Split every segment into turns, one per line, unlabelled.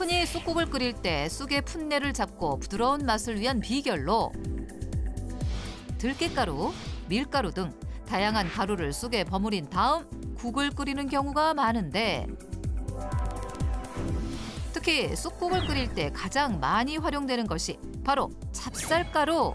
흔히 쑥국을 끓일 때 쑥의 풋내를 잡고 부드러운 맛을 위한 비결로 들깨가루, 밀가루 등 다양한 가루를 쑥에 버무린 다음 국을 끓이는 경우가 많은데 특히 쑥국을 끓일 때 가장 많이 활용되는 것이 바로 찹쌀가루.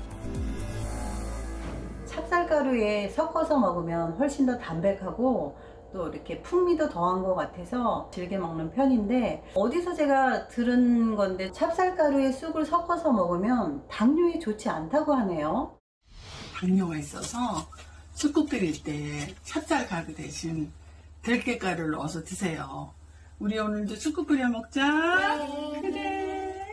찹쌀가루에 섞어서 먹으면 훨씬 더 담백하고 또 이렇게 풍미도 더한 것 같아서 즐겨 먹는 편인데, 어디서 제가 들은 건데 찹쌀가루에 쑥을 섞어서 먹으면 당뇨에 좋지 않다고 하네요.
당뇨가 있어서 쑥국 끓일 때 찹쌀가루 대신 들깨가루를 넣어서 드세요. 우리 오늘도 쑥국 끓여 먹자. 네. 그래.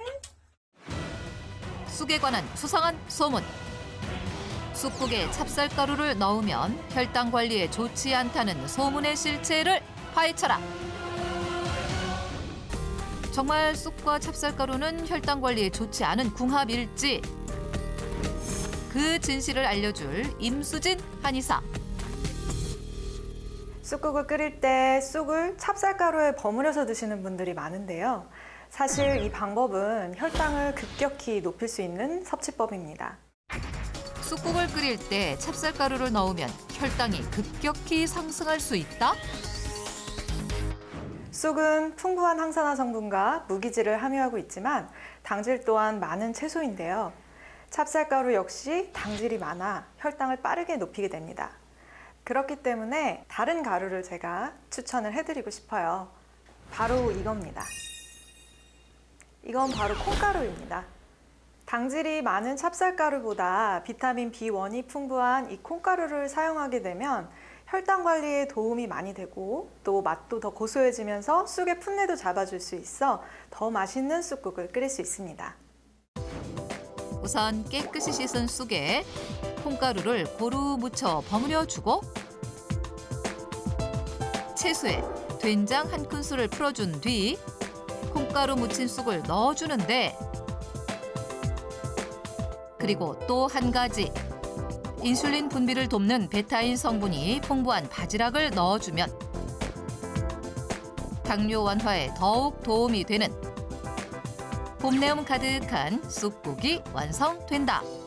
쑥에 관한 수상한 소문. 쑥국에 찹쌀가루를 넣으면 혈당 관리에 좋지 않다는 소문의 실체를 파헤쳐라. 정말 쑥과 찹쌀가루는 혈당 관리에 좋지 않은 궁합일지, 그 진실을 알려줄 임수진 한의사.
쑥국을 끓일 때 쑥을 찹쌀가루에 버무려서 드시는 분들이 많은데요. 사실 이 방법은 혈당을 급격히 높일 수 있는 섭취법입니다.
쑥국을 끓일 때 찹쌀가루를 넣으면 혈당이 급격히 상승할 수 있다?
쑥은 풍부한 항산화 성분과 무기질을 함유하고 있지만 당질 또한 많은 채소인데요. 찹쌀가루 역시 당질이 많아 혈당을 빠르게 높이게 됩니다. 그렇기 때문에 다른 가루를 제가 추천을 해드리고 싶어요. 바로 이겁니다. 이건 바로 콩가루입니다. 당질이 많은 찹쌀가루보다 비타민 B1이 풍부한 이 콩가루를 사용하게 되면 혈당 관리에 도움이 많이 되고 또 맛도 더 고소해지면서 쑥의 풋내도 잡아줄 수 있어 더 맛있는 쑥국을 끓일 수 있습니다.
우선 깨끗이 씻은 쑥에 콩가루를 고루 묻혀 버무려주고 채소에 된장 한 큰술을 풀어준 뒤 콩가루 묻힌 쑥을 넣어주는데, 그리고 또 한 가지, 인슐린 분비를 돕는 베타인 성분이 풍부한 바지락을 넣어주면 당뇨 완화에 더욱 도움이 되는 봄내음 가득한 쑥국이 완성된다.